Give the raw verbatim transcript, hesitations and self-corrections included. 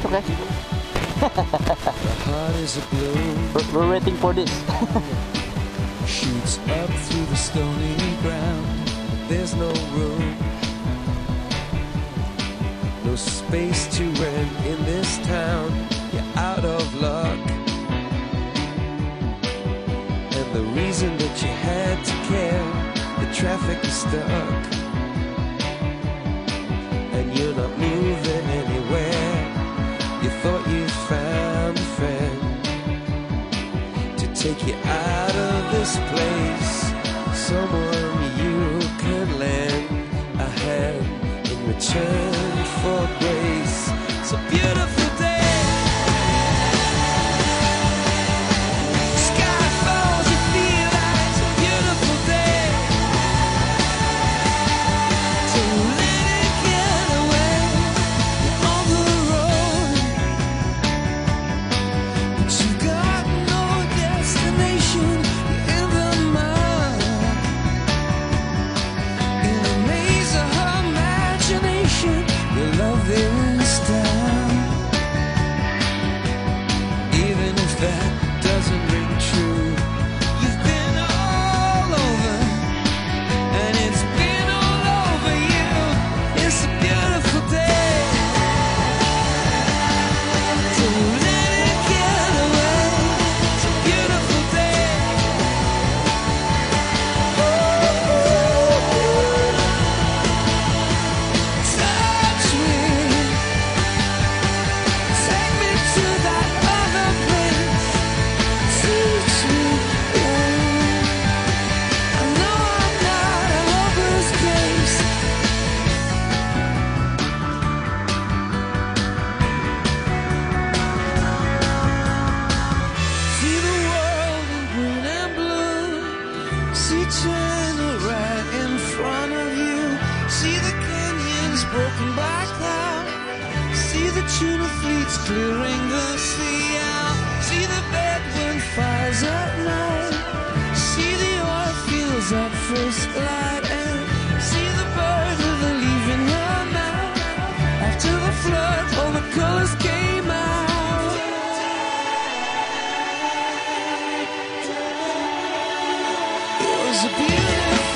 okay. The heart is a blue. We're, we're waiting for this. Shoots up through the stony ground. There's no room, no space to rent in this town. You're out of luck, and the reason that you had to care, the traffic is stuck, and you're not moving anywhere. You thought you found a friend to take you out of this place, someone you can lend a hand in return for grace. It's a beautiful day. Sky falls, you feel like it's a beautiful day. So let it get away. You're on the road, but you got no destination. You're in the mud, in a maze of imagination. Your love is down, even if that doesn't ring true. You've been all over, and it's been all over you. It's a beautiful day. So let it get away. It's a beautiful day. Touch me, take me to that other place. Teach me, yeah. I know I'm not a hopeless case. See the world in green and blue. See China right in front of you. See the canyons broken by cloud. See the tuna fleets clearing the sea out. See the bedroom fires at night. See the oil fields at first light. And see the bird with a leaf in her mouth. After the flood, all the colors came out. It was a beautiful